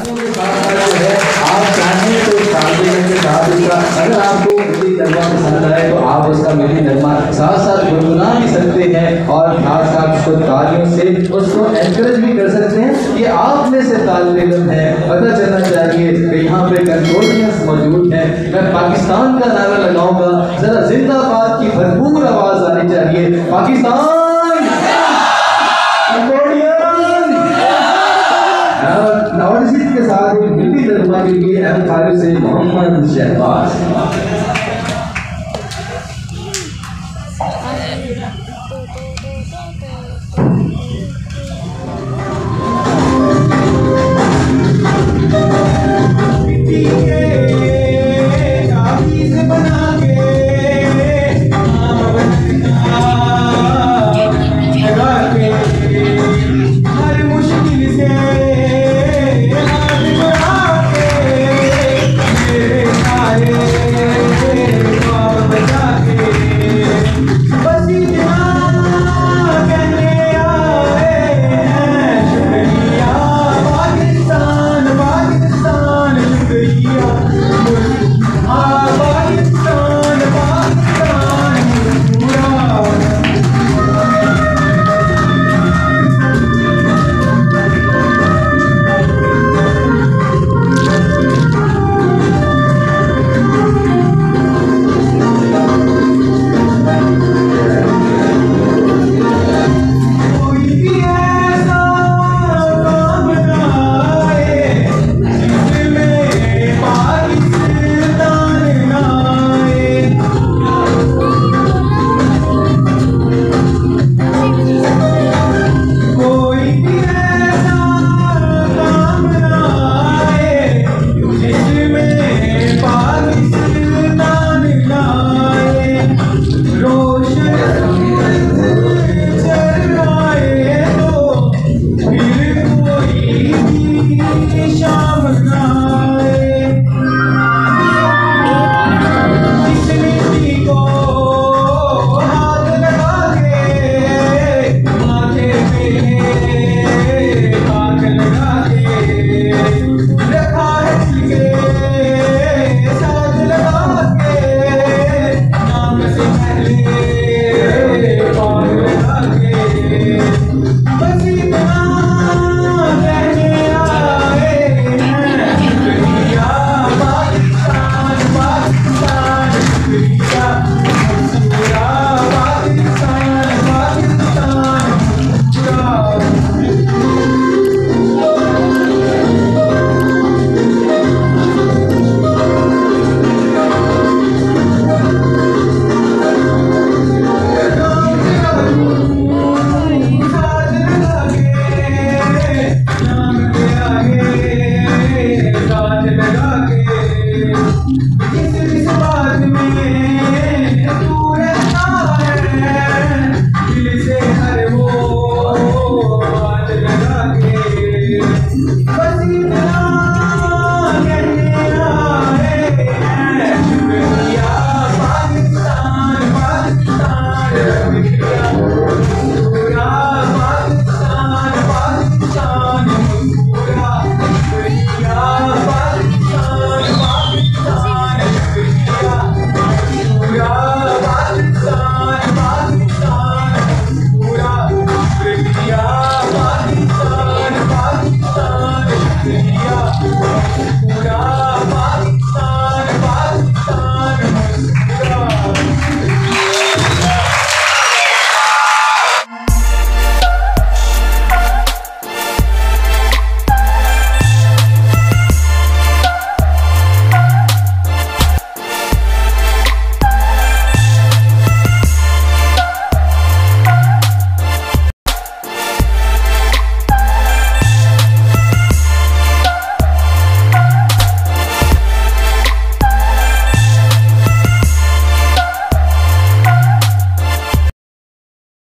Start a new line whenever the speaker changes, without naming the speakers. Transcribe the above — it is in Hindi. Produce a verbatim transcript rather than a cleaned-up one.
आप चाहें तो तालमेल के साथ उसका, अगर आपको मिली नगमा पसंद आए तो आप उसका मिली नगमा साथ साथ गुनगुना भी सकते हैं और साथ साथ उसको तालियों से उसको एनकरेज भी कर सकते हैं कि आप में से तालिब इल्म है। पता चलना चाहिए कि यहाँ पे कंट्रोलियंस मौजूद है। मैं पाकिस्तान का नारा लगाऊंगा, जरा जिंदाबाद की भरपूर आवाज आनी चाहिए। पाकिस्तान और इसी के साथ हिंदी तर्जुमा के लिए एम खालिद से मोहम्मद शहबाज।
तो तो तो तो तो